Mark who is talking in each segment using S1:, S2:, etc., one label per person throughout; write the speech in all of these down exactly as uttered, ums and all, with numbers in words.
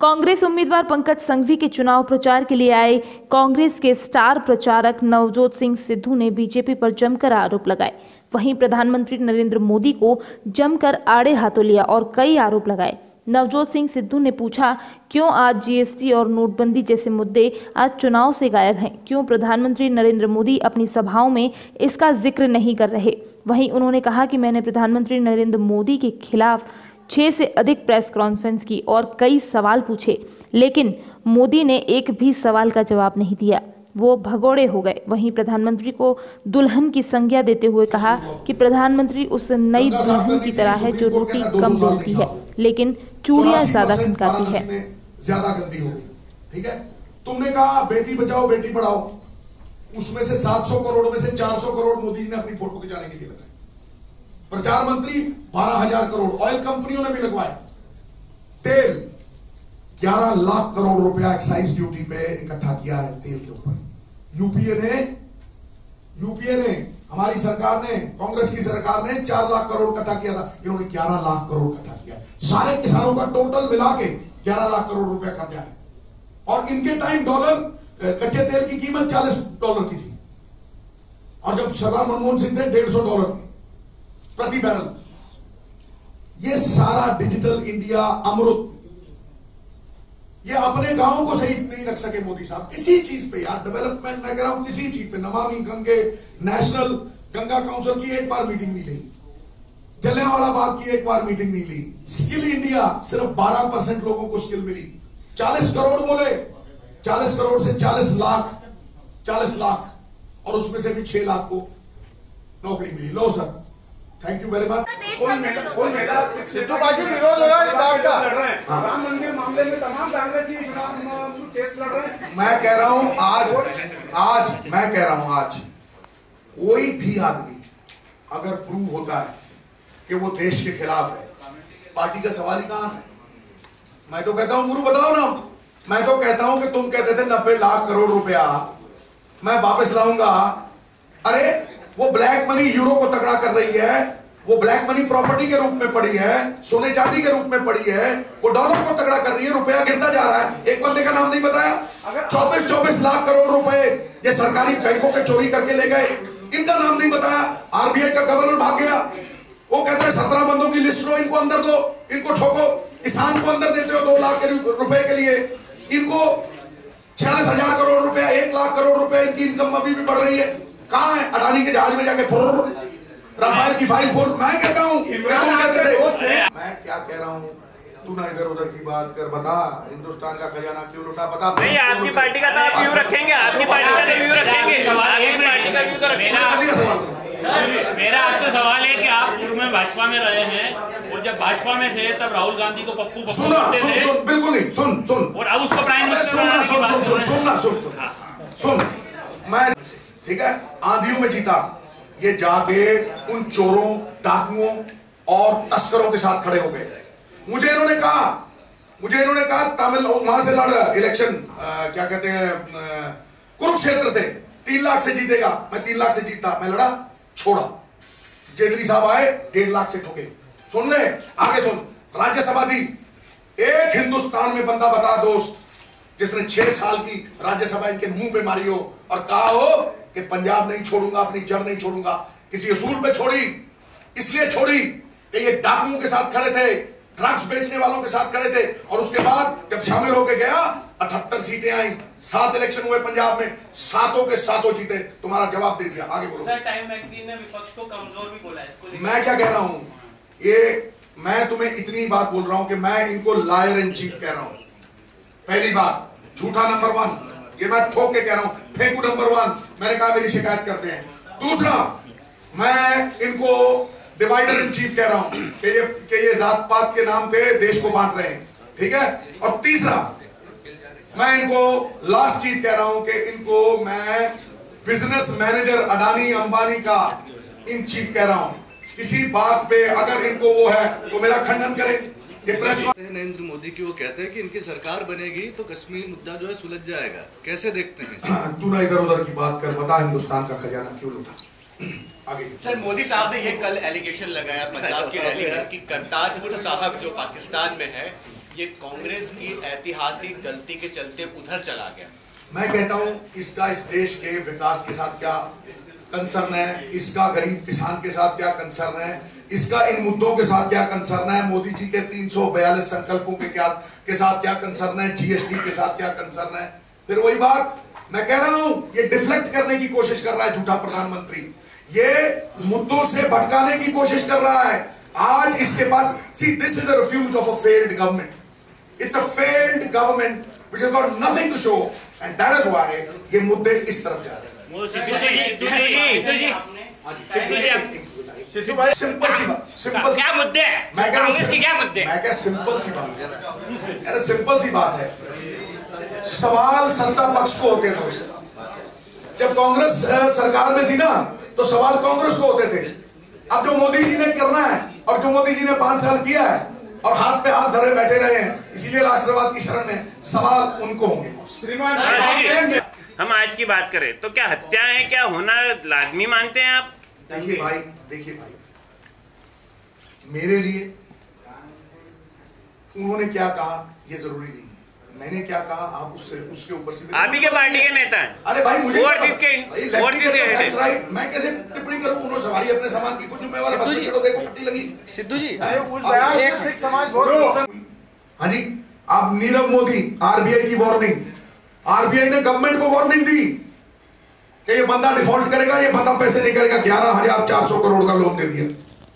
S1: कांग्रेस उम्मीदवार पंकज संघवी के चुनाव प्रचार के लिए आए कांग्रेस के स्टार प्रचारक नवजोत सिंह सिद्धू ने बीजेपी पर जमकर आरोप लगाए। वहीं प्रधानमंत्री नरेंद्र मोदी को जमकर आड़े हाथों लिया और कई आरोप लगाए। नवजोत सिंह सिद्धू ने पूछा, क्यों आज जीएसटी और नोटबंदी जैसे मुद्दे आज चुनाव से गायब हैं? क्यों प्रधानमंत्री नरेंद्र मोदी अपनी सभाओं में इसका जिक्र नहीं कर रहे? वहीं उन्होंने कहा कि मैंने प्रधानमंत्री नरेंद्र मोदी के खिलाफ छह से अधिक प्रेस कॉन्फ्रेंस की और कई सवाल पूछे, लेकिन मोदी ने एक भी सवाल का जवाब नहीं दिया। वो भगोड़े हो गए। वहीं प्रधानमंत्री को दुल्हन की संज्ञा देते हुए कहा कि प्रधानमंत्री उस नई दुल्हन की तरह है जो रोटी कम बेलती है लेकिन चूड़ियां ज्यादा खनकाती है।
S2: ज्यादा गंदी हो गई, ठीक है। तुमने कहा बेटी बचाओ बेटी पढ़ाओ, उसमें से सात सौ करोड़ में से चार सौ करोड़ मोदी ने अपनी फोटो खिंचाने के लिए लगाए। प्रचार मंत्री बारह हजार करोड़ ऑयल कंपनियों ने भी लगवाए। तेल ग्यारह लाख करोड़ रुपया एक्साइज ड्यूटी पे इकट्ठा किया है तेल के ऊपर। यूपीए ने यूपीए ने हमारी सरकार ने, कांग्रेस की सरकार ने चार लाख करोड़ इकट्ठा किया था, इन्होंने ग्यारह लाख करोड़ इकट्ठा किया। सारे किसानों का टोटल मिला के ग्यारह लाख करोड़ रुपया कर्जा है। और इनके टाइम डॉलर कच्चे तेल की कीमत चालीस डॉलर की थी और जब सरदार मनमोहन सिंह थे डेढ़ सौ डॉलर प्रति बैरल। ये सारा डिजिटल इंडिया अमृत, ये अपने गांवों को सही नहीं रख सके मोदी साहब किसी चीज पे। यार डेवलपमेंट मैं कह रहा हूं किसी चीज पे, नमामि गंगे, नेशनल गंगा काउंसिल की एक बार मीटिंग नहीं ली, जलियांवाला बाग की एक बार मीटिंग नहीं ली। स्किल इंडिया सिर्फ बारह परसेंट लोगों को स्किल मिली। चालीस करोड़ बोले, चालीस करोड़ से चालीस लाख चालीस लाख और उसमें से भी छह लाख को नौकरी मिली। लो sir, thank you very much.
S3: Sidhu बाजी विरोध हो रहा है इस बात का। राम मंदिर मामले में तमाम कांग्रेसी चुनाव केस लड़ रहे हैं।
S2: मैं कह रहा हूं आज आज मैं कह रहा हूं आज कोई भी आदमी अगर प्रूव होता है कि वो देश के खिलाफ है, पार्टी का सवाल ही कहां है। मैं तो कहता हूं गुरु बताओ ना। मैं तो कहता हूं कि तुम कहते थे नब्बे लाख करोड़ रुपया मैं वापस लाऊंगा। अरे वो ब्लैक मनी यूरो को तगड़ा कर रही है, वो ब्लैक मनी प्रॉपर्टी के रूप में पड़ी है, सोने चांदी के रूप में पड़ी है, वो डॉलर को तगड़ा कर रही है, रुपया गिरता जा रहा है। एक बंदे का नाम नहीं बताया। चौबीस चौबीस लाख करोड़ रुपए ये सरकारी बैंकों के चोरी करके ले गए, इनका नाम नहीं बताया। आरबीआई का गवर्नर भाग गया, वो कहता है सत्रह बंदों की लिस्ट लो, इनको अंदर दो, इनको ठोको। किसान को अंदर देते हो दो लाख के रुपए के लिए, इनको छियालीस हजार करोड़ रुपया, एक लाख करोड़ रुपए इनकी इनकम अभी भी बढ़ रही है। कहां है? अडानी के जहाज में जाके फुर, राफेल की फाइल फुर। मैं कहता हूं कि तुम कहते थे। मैं क्या कह रहा हूं, तू ना इधर उधर की बात कर। बता हिंदुस्तान का खजाना क्यों लुटा? बता।
S4: नहीं, आपकी पार्टी का तो आप व्यू रखेंगे, आपकी पार्टी का तो व्यू रखेंगे, आपकी पार्टी का व्यू तो रखेंगे।
S5: मेरा आपसे सवाल है कि आप पूर्व में भाजपा में रहे हैं और जब भाजपा में थे तब राहुल गांधी को पप्पू पप्पू
S2: सुन सुन सुन बिल्कुल नहीं सुन सुन
S5: और अब उसको प्राइम मिनिस्टर
S2: सुन सुन सुन सुन सुन सुन सुन सुन मैं ठीक है आंधियों में जीता, ये जाके उन चोरों, डाकुओं और तस्करों के साथ खड़े हो गए। मुझे इन्होंने कहा मुझे इन्होंने कहा तमिल वहां से लड़ इलेक्शन क्या कहते हैं कुरुक्षेत्र से तीन लाख से जीतेगा। मैं तीन लाख से जीतता, मैं लड़ा, छोड़ा। जेटली साहब आए, डेढ़ लाख से ठोके। सुन ले आगे सुन। राज्यसभा दी, एक हिंदुस्तान में बंदा बता दोस्त जिसने छह साल की राज्यसभा इनके मुंह पे मारी हो और कहा हो कि पंजाब नहीं छोड़ूंगा, अपनी जड़ नहीं छोड़ूंगा। किसी असूल पे छोड़ी, इसलिए छोड़ी कि ये डाकुओं के साथ खड़े थे, ड्रग्स बेचने वालों के साथ खड़े थे। और उसके बाद जब शामिल होके गया, अठहत्तर सीटें आई, सात इलेक्शन हुए पंजाब में, सातों के सातों जीते। तुम्हारा जवाब दे दिया, आगे बोलो।
S4: सर, टाइम मैगजीन ने विपक्ष को कमजोर भी बोला है, इसको
S2: मैं क्या कह रहा हूं, ये मैं तुम्हें इतनी बात बोल रहा हूं कि मैं इनको लायर इन चीफ कह रहा हूं। पहली बात, झूठा नंबर वन, ये मैं ठोक के कह रहा हूं। फेंकू नंबर वन, मैंने कहा मेरी शिकायत करते हैं। दूसरा, मैं इनको डिवाइडर इन चीफ कह रहा हूं कि ये कि ये जात पात के नाम पे देश को बांट रहे हैं, ठीक है। और तीसरा, मैं इनको लास्ट चीज कह रहा हूं कि इनको मैं बिजनेस मैनेजर अडानी अंबानी का इन चीफ कह रहा हूं। किसी बात पे अगर इनको वो है तो मेरा खंडन करें। ये प्रेस
S6: नरेंद्र मोदी की वो कहते हैं कि इनकी सरकार बनेगी तो कश्मीर मुद्दा जो है सुलझ जाएगा, कैसे देखते हैं?
S2: तू ना इधर उधर की बात कर, बता हिंदुस्तान का खजाना क्यों लूटा? आगे
S7: सर, मोदी साहब ने ये कल एलिगेशन लगाया पंजाब की रैली में कि करतारपुर साहब जो पाकिस्तान में है ये कांग्रेस की ऐतिहासिक गलती के चलते उधर चला गया।
S2: मैं कहता हूं इसका इस देश के विकास के साथ क्या कंसर्न है, इसका गरीब किसान के साथ क्या कंसर्न है, इसका इन मुद्दों के साथ क्या कंसर्न है, मोदी जी के तीन सौ बयालीस संकल्पों के क्या के साथ क्या कंसर्न है, जीएसटी के साथ क्या कंसर्न है। फिर वही बात मैं कह रहा हूं, ये डिफ्लेक्ट करने की कोशिश कर रहा है झूठा प्रधानमंत्री, ये मुद्दों से भटकाने की कोशिश कर रहा है। आज इसके पास, see this is a refuge of a failed government, it's a failed government which has got nothing to show and that is why ये मुद्दे इस तरफ जा रहे हैं।
S5: सिद्धू जी, सिद्धू जी, सिद्धू जी,
S2: सिद्धू भाई सिंपल सी बात, सिंपल
S5: क्या मुद्दे हैं?
S2: मैं कह रहा हूं
S5: कांग्रेस के क्या मुद्दे?
S2: मैं कह सिंपल सी बात है, अरे सिंपल सी बात है, सवाल सत्ता पक्ष को होते थे उससे। जब कांग्रेस सरकार में थी ना तो सवाल कांग्रेस को होते थे। अब जो मोदी जी ने करना है और जो मोदी जी ने पांच साल किया है और हाथ पे हाथ धरे बैठे रहे हैं, इसीलिए राष्ट्रवाद की शरण में सवाल उनको होंगे।
S4: हम आज की बात करें तो क्या हत्याएं क्या होना लाजमी मानते हैं आप?
S2: देखिए भाई, देखिए भाई, मेरे लिए उन्होंने क्या कहा ये जरूरी नहीं है, मैंने क्या कहा आप उससे उसके ऊपर से
S4: आप ही के पार्टी के नेता हैं।
S2: अरे भाई मुझे
S4: और के, और के
S2: राइट, मैं कैसे टिप्पणी करूं? उन्होंने सवारी अपने सामान की खुद जिम्मेवार, बस चलो देखो पट्टी लगी।
S3: सिद्धू जी,
S2: एक समाज बहुत। हाँ जी, आप नीरव मोदी, आरबीआई की वार्निंग, आरबीआई ने गवर्नमेंट को वार्निंग दी कि ये बंदा डिफॉल्ट करेगा, ये बंदा पैसे नहीं करेगा, ग्यारह हजार चार सौ करोड़ का लोन दे दिया।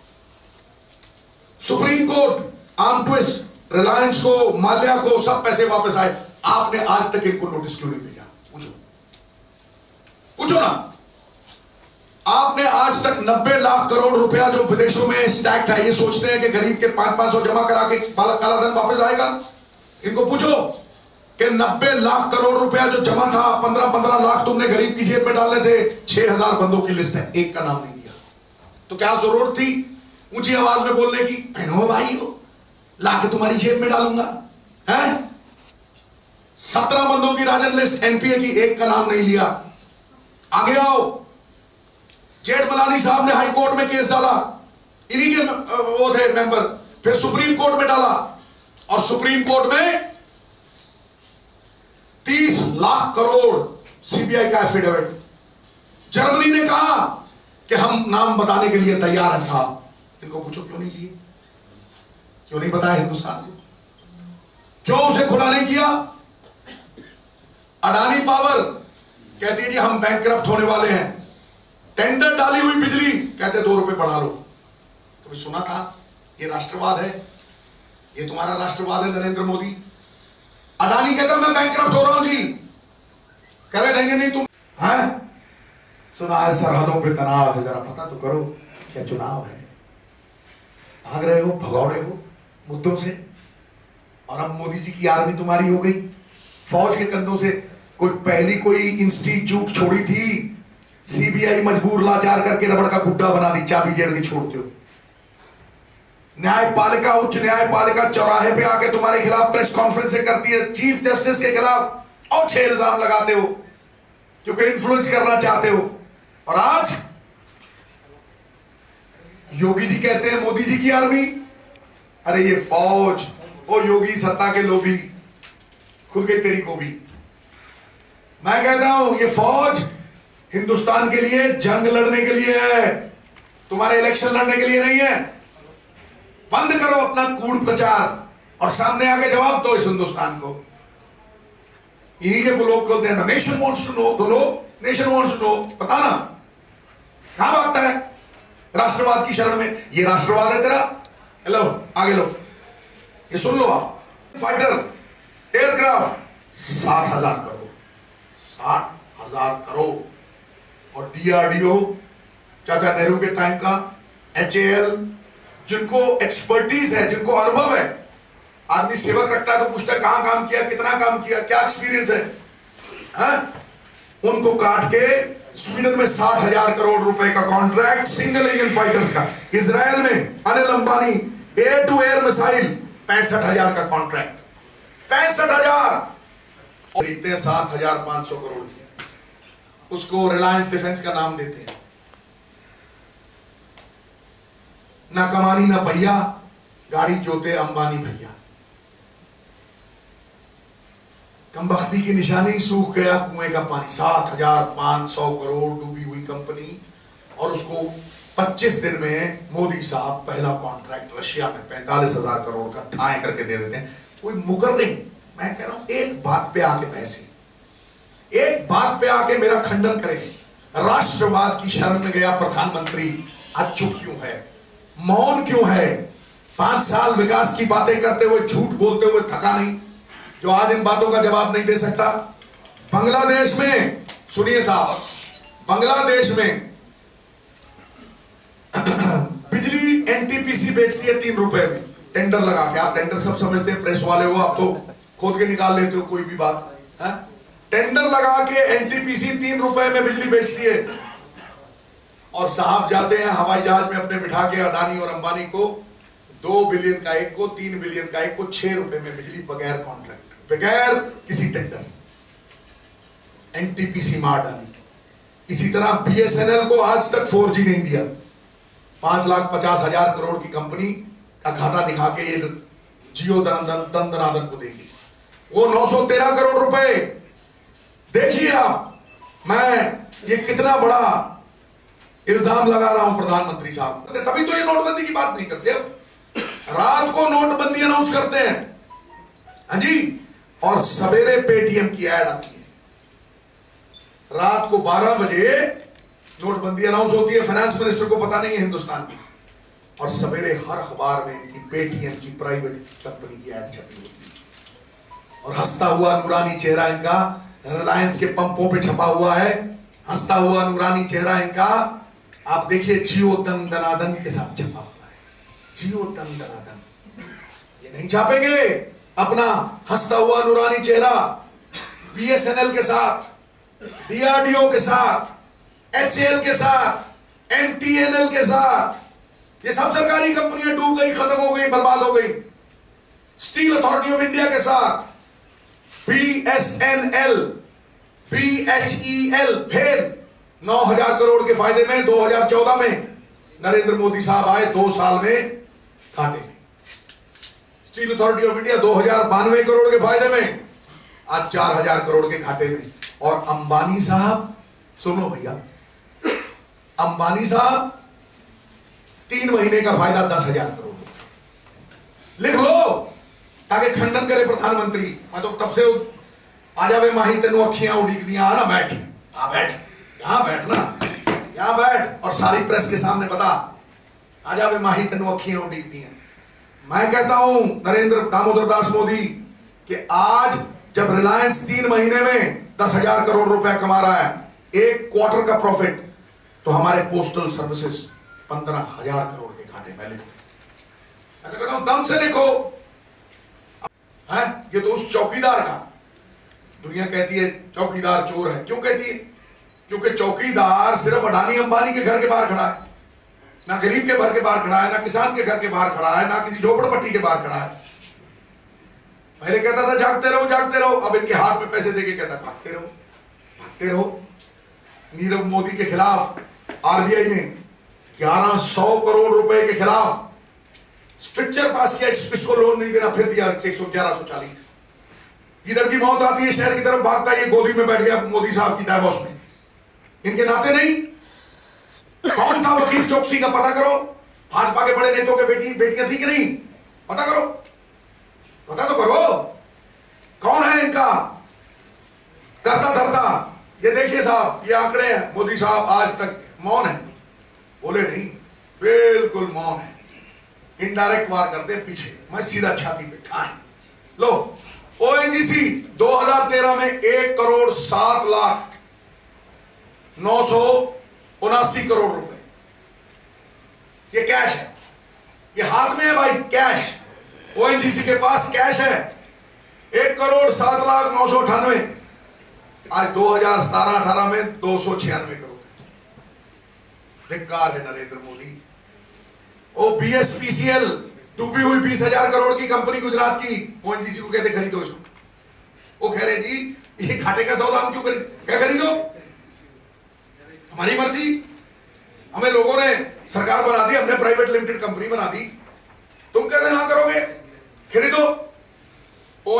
S2: Supreme court arm twist, Reliance को, माल्या को, सब पैसे वापस आए। आपने आज तक इनको नोटिस क्यों नहीं भेजा? पूछो पूछो ना। आपने आज तक नब्बे लाख करोड़ रुपया जो विदेशों में स्टैक्ड है, ये सोचते हैं कि गरीब के पांच पांच सौ जमा करा के काला धन वापस आएगा? इनको पूछो कि नब्बे लाख करोड़ रुपया जो जमा था, पंद्रह पंद्रह लाख तुमने गरीब की जेब में डालने थे, छह हजार बंदों की लिस्ट है, एक का नाम नहीं दिया। तो क्या जरूरत थी ऊंची आवाज में बोलने की, बहनों भाई हो लाके तुम्हारी जेब में डालूंगा? हैं? सत्रह बंदों की राजन लिस्ट एनपीए की, एक का नाम नहीं लिया। आगे आओ, जेठमलानी साहब ने हाई कोर्ट में केस डाला, इन्हीं के वो थे मेंबर, फिर सुप्रीम कोर्ट में डाला और सुप्रीम कोर्ट में तीस लाख करोड़ सीबीआई का एफिडेविट। जर्मनी ने कहा कि हम नाम बताने के लिए तैयार हैं साहब। इनको पूछो क्यों नहीं लिए, क्यों नहीं बताया हिंदुस्तान को, क्यों उसे खुला नहीं किया? अडानी पावर कहती है जी हम बैंकक्रप्ट होने वाले हैं, टेंडर डाली हुई बिजली कहते दो रुपए बढ़ा लो। कभी सुना था? ये राष्ट्रवाद है, ये तुम्हारा राष्ट्रवाद है नरेंद्र मोदी। अडानी कहता मैं बैंकक्रप्ट हो रहा हूं जी, कह रहे रहेंगे नहीं तुम। हैं? सुना है सरहदों पे तनाव है, जरा पता तो करो क्या चुनाव है। भाग रहे हो, भगौड़े हो मुद्दों से, और अब मोदी जी की आर्मी तुम्हारी हो गई, फौज के कंधों से। कोई पहली कोई इंस्टीट्यूट छोड़ी थी, सीबीआई मजबूर लाचार करके रबड़ का गुड्डा बना दी, चाबी जेल की छोड़ते हो। न्यायपालिका, उच्च न्यायपालिका चौराहे पे आके तुम्हारे खिलाफ प्रेस कॉन्फ्रेंस करती है, चीफ जस्टिस के खिलाफ और छह इल्जाम लगाते हो क्योंकि इन्फ्लुएंस करना चाहते हो। और आज योगी जी कहते हैं मोदी जी की आर्मी, अरे ये फौज, ओ योगी सत्ता के लोभी, खुल गई तेरी गोभी। मैं कहता हूं ये फौज हिंदुस्तान के लिए जंग लड़ने के लिए है, तुम्हारे इलेक्शन लड़ने के लिए नहीं है। बंद करो अपना कूड़ प्रचार और सामने आके जवाब दो इस हिंदुस्तान को। इन्हीं के लोग कहते हैं नेशन वांट्स टू नो, तो लो नेशन वांट्स टू नो, बताना कहां भागता है राष्ट्रवाद की शरण में? ये राष्ट्रवाद है तेरा? लो आगे लो, ये सुन लो आप, फाइटर एयरक्राफ्ट साठ हजार करोड़, साठ हजार करोड़। और डीआरडीओ चाचा नेहरू के टाइम का, एचएएल, जिनको एक्सपर्टीज है, जिनको अनुभव है। आदमी सेवक रखता है तो पूछता है कहां काम किया, कितना काम किया, क्या एक्सपीरियंस है, है? उनको काट के स्वीडन में साठ हजार करोड़ रुपए का कॉन्ट्रैक्ट सिंगल इंजन फाइटर्स का, इजराइल में Anil Ambani air to air missile पैंसठ हजार का कॉन्ट्रैक्ट, पैंसठ हजार और इतने सात हजार पांच सौ करोड़ की, उसको रिलायंस डिफेंस का नाम देते हैं। ना कमानी ना भैया, गाड़ी जोते अंबानी भैया। कमबख्ती की निशानी, सूख गया कुएं का पानी। सात हजार पांच सौ करोड़ डूबी हुई कंपनी, और उसको पच्चीस दिन में मोदी साहब पहला कॉन्ट्रैक्ट रशिया में पैंतालीस हजार करोड़ का ठाए करके दे देते हैं। कोई मुकर नहीं। मैं कह रहा हूं एक बात पे आके बहसे, एक बात पे आके मेरा खंडन करें। राष्ट्रवाद की शरण में गया प्रधानमंत्री आज चुप क्यों है, मौन क्यों है? पांच साल विकास की बातें करते हुए, झूठ बोलते हुए थका नहीं, जो आज इन बातों का जवाब नहीं दे सकता? बांग्लादेश में, सुनिए साहब, बांग्लादेश में बिजली एनटीपीसी बेचती है तीन रुपए में, टेंडर लगा के। आप टेंडर सब समझते हैं, प्रेस वाले हो, आप तो खोद के निकाल लेते हो कोई भी बात है? टेंडर लगा के एनटीपीसी तीन रुपए में बिजली बेचती है, और साहब जाते हैं हवाई जहाज में अपने बिठा के अडानी और अंबानी को, दो बिलियन का एक को, तीन बिलियन का एक को, छह रुपए में बिजली, बगैर कॉन्ट्रैक्ट, बगैर किसी टेंडर। एनटीपीसी मार डाली। इसी तरह बीएसएनएल को आज तक फोर जी नहीं दिया। पांच लाख पचास हजार करोड़ की कंपनी का घाटा दिखा के ये जियो दन दनादन को देगी। वो नौ सौ तेरह करोड़ रुपए। देखिए आप, मैं ये कितना बड़ा इल्जाम लगा रहा हूं प्रधानमंत्री साहब, तभी तो ये नोटबंदी की बात नहीं करते। अब रात को नोटबंदी अनाउंस करते हैं, हाँ जी, और सवेरे पेटीएम की ऐड आती है। रात को बारह बजे नोटबंदी अनाउंस होती है, फाइनेंस मिनिस्टर को पता नहीं है हिंदुस्तान की, और सवेरे हर अखबार में इनकी पेटीएम की प्राइवेट कंपनी की ऐड छपी होती है। और हंसता हुआ नूरानी चेहरा इनका रिलायंस के पंपों पे छपा हुआ है, हंसता हुआ नूरानी चेहरा इनका। आप देखिए, जियो दन दनादन के साथ छपा हुआ है, जियो दन दनादन। ये नहीं छापेंगे अपना हंसता हुआ नूरानी चेहरा बीएसएनएल के साथ, डीआरडीओ के साथ, एचएएल के साथ, एमटीएनएल के साथ। ये सब सरकारी कंपनियां डूब गई, खत्म हो गई, बर्बाद हो गई। स्टील अथॉरिटी ऑफ इंडिया के साथ बीएसएनएल, बीएचईएल फेल। नौ हजार करोड़ के फायदे में दो हजार चौदह में नरेंद्र मोदी साहब आए, दो साल में घाटे में। स्टील अथॉरिटी ऑफ इंडिया दो हजार बानवे करोड़ के फायदे में, आज चार हजार करोड़ के घाटे में। और अंबानी साहब, सुनो भैया, अंबानी साहब तीन महीने का फायदा दस हजार करोड़। लिख लो ताकि खंडन करे प्रधानमंत्री। मैं तो तब से आ जावे माही तेनू अखियां उड़ीक दिया ना, बैठ हाँ बैठ यहां बैठना, यहां बैठ और सारी प्रेस के सामने बता, आ जावे माही तेनू अखियां उड़ीक दिया। मैं कहता हूं नरेंद्र दामोदर दास मोदी कि आज जब रिलायंस तीन महीने में दस हजार करोड़ रुपया कमा रहा है, एक क्वार्टर का प्रॉफिट, तो हमारे पोस्टल सर्विसेज पंद्रह हजार करोड़ के घाटे में। लिखो, मैं तो कहता हूं दम से लिखो। है ये तो उस चौकीदार का, दुनिया कहती है चौकीदार चोर है। क्यों कहती है? क्योंकि चौकीदार सिर्फ अडानी अंबानी के घर के बाहर खड़ा है, ना गरीब के घर के बाहर खड़ा है, ना किसान के घर के बाहर खड़ा है, ना किसी झोपड़पट्टी के बाहर खड़ा है। पहले कहता था जागते रहो जागते रहो, अब इनके हाथ में पैसे देके कहता भागते रहो भागते रहो। नीरव मोदी के खिलाफ आरबीआई ने ग्यारह सौ करोड़ रुपए के खिलाफ स्ट्रिक्चर पास किया, इसको लोन नहीं देना, फिर दिया एक सौ ग्यारह सौ चालीस। इधर की मौत आती है, शहर की तरफ भागता है, ये गोदी में बैठ गया मोदी साहब की डायवॉर्स में। इनके नाते नहीं। कौन था वकील चौकसी का पता करो, भाजपा के बड़े नेताओं के बेटी बेटियां थी कि नहीं, पता करो, पता तो करो कौन है इनका करता धरता। ये देखिए साहब, ये आंकड़े हैं। मोदी साहब आज तक मौन है, बोले नहीं, बिल्कुल मौन है, इनडायरेक्ट वार करते हैं पीछे। मैं सीधा छाती पे ठाए लो। ओएनजीसी दो हजार तेरह में एक करोड़ सात लाख नौ सौ उनासी करोड़ रुपए, ये कैश है, ये हाथ में है भाई, कैश। ओएनजीसी के पास कैश है, एक करोड़ सात लाख नौ सौ अठानवे। आज दो हजार सतारह अठारह में दो सौ छियानवे करोड़। धिक्कार है नरेंद्र मोदी। ओ बीएसपीसीएल डूबी हुई बीस हजार करोड़ की कंपनी गुजरात की, ओएनजीसी को कहते खरीदो इसको। वो कह रहे जी ये घाटे का सौदा हम क्यों खरीद, क्या खरीदो, हमारी मर्जी। हमें लोगों ने सरकार बना दी, हमने प्राइवेट लिमिटेड कंपनी बना दी, तुम कैसे ना करोगे, खरीदो। ओएनजीसी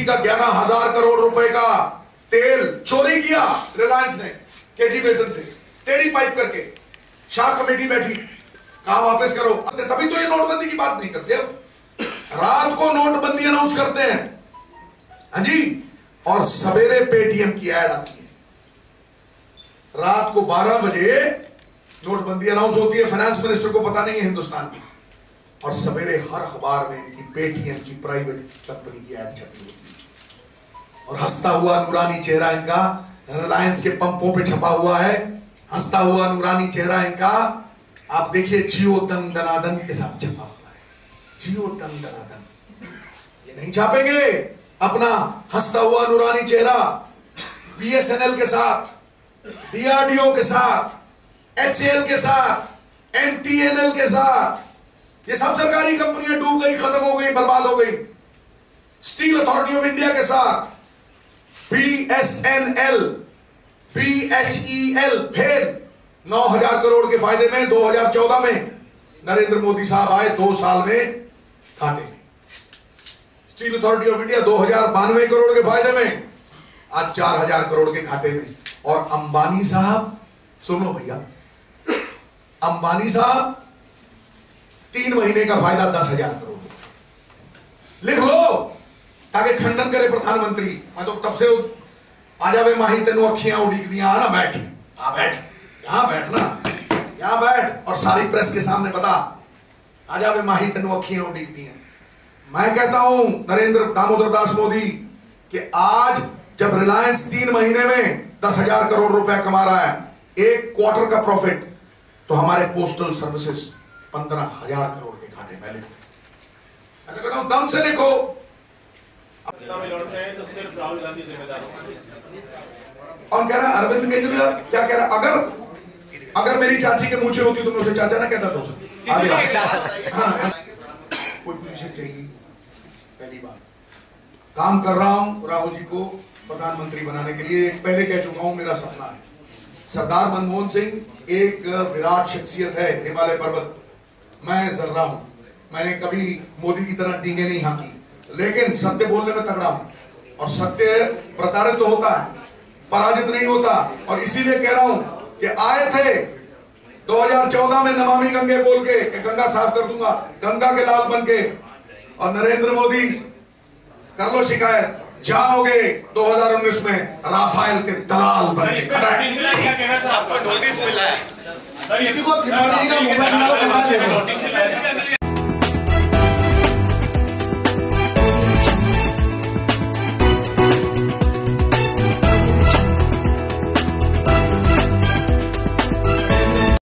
S2: का ग्यारह हजार करोड़ रुपए का तेल चोरी किया रिलायंस ने केजी बेसन से, टेढ़ी पाइप करके। शाह कमेटी बैठी, कहा वापस करो, तभी तो ये नोटबंदी की बात नहीं करते। अब रात को नोटबंदी अनाउंस करते हैं, हाँ जी, और सवेरे पेटीएम की ऐड आती है। रात को बारह बजे नोटबंदी अनाउंस होती है, फाइनेंस मिनिस्टर को पता नहीं है हिंदुस्तान की, और सवेरे हर अखबार में इनकी पेटीएम की प्राइवेट कंपनी की ऐड छपी होती है। और हंसता हुआ नूरानी चेहरा इनका रिलायंस के पंपों पे छपा हुआ है, हंसता हुआ नूरानी चेहरा इनका। आप देखिए, जियो दंग दनादन के साथ छपा हुआ है, जियो दंग दनादन। ये नहीं छापेंगे अपना हंसता हुआ नूरानी चेहरा बीएसएनएल के साथ, डीआरडीओ के साथ, एचएएल के साथ, एमटीएनएल के साथ। ये सब सरकारी कंपनियां डूब गई, खत्म हो गई, बर्बाद हो गई। स्टील अथॉरिटी ऑफ इंडिया के साथ बीएसएनएल, बीएचईएल फेल। नौ हजार करोड़ के फायदे में दो हजार चौदह में नरेंद्र मोदी साहब आए, दो साल में घाटे में। स्टील अथॉरिटी ऑफ इंडिया दो हजार बानवे करोड़ के फायदे में, आज चार हजार करोड़ के घाटे में। और अंबानी साहब, सुनो भैया, अंबानी साहब तीन महीने का फायदा दस हजार करोड़। लिख लो ताकि खंडन करे प्रधानमंत्री। मैं तो तब से आ जावे माही तेनू अखियां उड़ी दिया ना, बैठ आ बैठ यहां बैठना, यहां बैठ और सारी प्रेस के सामने बता, आ जावे माही तेनू अखियां उड़ी दिया। मैं कहता हूं नरेंद्र दामोदर दास मोदी कि आज जब रिलायंस तीन महीने में दस हजार करोड़ रुपया कमा रहा है, एक क्वार्टर का प्रॉफिट, तो हमारे पोस्टल सर्विसेज पंद्रह हजार करोड़ के घाटे में। लिखो, मैं तो कहता हूं दम से लिखो।
S5: तो सिर्फ राहुल गांधी जिम्मेदार
S2: और कह रहा है अरविंद केजरीवाल क्या कह रहा है, अगर अगर मेरी चाची के मूछे होती तो मैं उसे चाचा ना कहता। दोस्त आगे हाँ, कोई पोजीशन चाहिए, पहली बार काम कर रहा हूं राहुल जी को प्रधानमंत्री बनाने के लिए। पहले कह चुका हूं, मेरा सपना है। सरदार मनमोहन सिंह एक विराट शख्सियत है, हिमालय पर्वत। मैं जर्रा हूं, मैंने कभी मोदी की तरह डींगे नहीं हाँकी, लेकिन सत्य बोलने में तगड़ा हूं। और सत्य प्रताड़ित तो होता है, पराजित नहीं होता। और इसीलिए कह रहा हूं कि आए थे दो हजार चौदह में नमामि गंगे बोल के कि गंगा साफ कर दूंगा, गंगा के लाल बन के। और नरेंद्र मोदी कर लो शिकायत, जाओगे दो हजार उन्नीस में राफेल के दलाल बन के।
S3: आपको नोटिस मिला है?